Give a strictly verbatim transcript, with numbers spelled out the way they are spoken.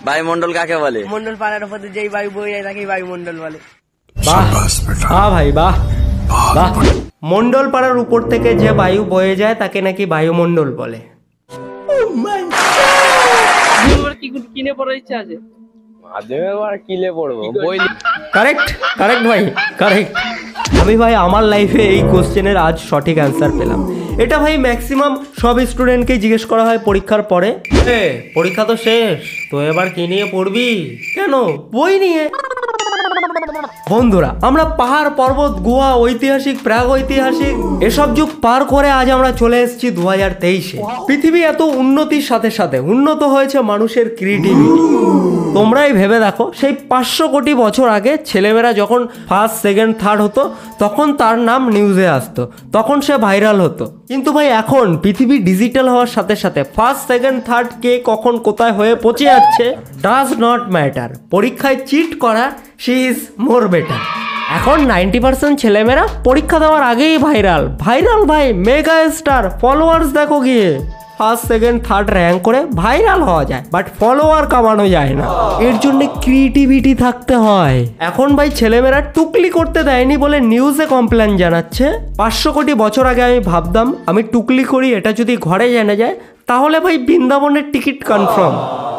বায়ুমণ্ডল কাকে বলে? মন্ডল পাড়ার উপর যেই বায়ু বয়ে যায় তাকেই বায়ুমণ্ডল বলে। বাহ বাহ ভাই বাহ বাহ। মন্ডল পাড়ার উপর থেকে যে বায়ু বয়ে যায় তাকে নাকি বায়ুমণ্ডল বলে। কিনে পড়ার ইচ্ছা আছে? কিলে পড়বো বই। কারেক্ট কারেক্ট ভাই কারেক্ট। আমি ভাই আমার লাইফে এই কোশ্চেনের আজ সঠিক অ্যান্সার পেলাম। এটা ভাই ম্যাক্সিমাম সব স্টুডেন্টকেই জিজ্ঞেস করা হয় পরীক্ষার পরে, এ পরীক্ষা তো শেষ, তো এবার কি নিয়ে পড়বি? কেন? বই নিয়ে। বন্ধুরা, আমরা পাহাড় পর্বত গুহা ঐতিহাসিক প্রাগ ঐতিহাসিক এসব যুগ পার করে আজ আমরা চলে এসেছি দু হাজার তেইশে। পৃথিবী এত উন্নতির সাথে সাথে উন্নত হয়েছে মানুষের ক্রিয়েটিভিটি। তোমরাই ভেবে দেখো, সেই পাঁচশো কোটি বছর আগে ছেলেমেয়েরা যখন ফার্স্ট সেকেন্ড থার্ড হতো তখন তার নাম নিউজে আসতো, তখন সে ভাইরাল হতো। কিন্তু ভাই এখন পৃথিবী ডিজিটাল হওয়ার সাথে সাথে ফার্স্ট সেকেন্ড থার্ড কে কখন কোথায় হয়ে পৌঁছে যাচ্ছে ডাজ নট ম্যাটার। পরীক্ষায় চিট করা শি ইজ মোর বেটার। এখন নাইনটি পার্সেন্ট ছেলেমেয়েরা পরীক্ষা দেওয়ার আগেই ভাইরাল ভাইরাল ভাই, মেগা স্টার, ফলোয়ার্স দেখো গিয়ে। ফার্স্ট সেকেন্ড থার্ড র্যাঙ্ক করে ভাইরাল হওয়া যায়, বাট ফলোয়ার কামানো যায় না। এর জন্য ক্রিয়েটিভিটি থাকতে হয়। এখন ভাই ছেলেমেয়েরা টুকলি করতে দেয়নি বলে নিউজে কমপ্লেন জানাচ্ছে। পাঁচশো কোটি বছর আগে আমি ভাবতাম আমি টুকলি করি, এটা যদি ঘরে জেনে যায় তাহলে ভাই বৃন্দাবনের টিকিট কনফার্ম।